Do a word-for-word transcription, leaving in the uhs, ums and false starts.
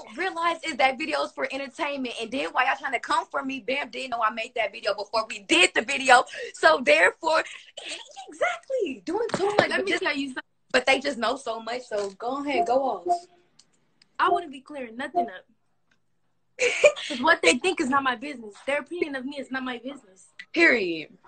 don't realize is that videos for entertainment. And then while y'all trying to come for me, Bam didn't know I made that video before we did the video. So therefore, exactly, doing too much. Let me tell you something. But they just know so much, so go ahead, go off. I wouldn't be clearing nothing up. Because what they think is not my business. Their opinion of me is not my business. Period.